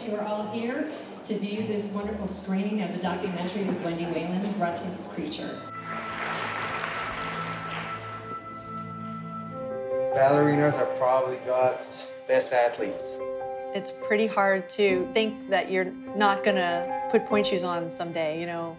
you are all here to view this wonderful screening of the documentary with Wendy Whelan, Restless Creature. Ballerinas are probably God's best athletes. It's pretty hard to think that you're not gonna put point shoes on someday, you know.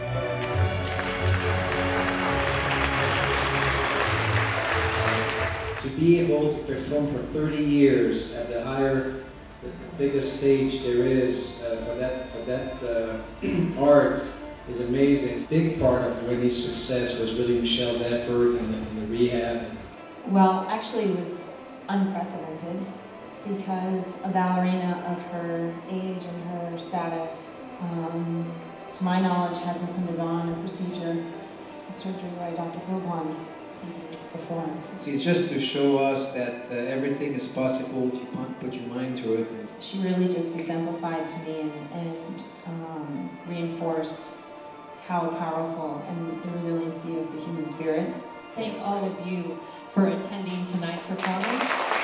To be able to perform for 30 years at the biggest stage there is for that art is amazing. A big part of Wendy's success was really Michelle's effort in the rehab. Well, actually it was unprecedented because a ballerina of her age and her status, to my knowledge, hasn't undergone a procedure, a surgery by Dr. Philippon performed. It's just to show us that everything is possible if you put your mind to it. She really just exemplified to me and reinforced how powerful and the resiliency of the human spirit. Thank all of you for attending tonight's performance.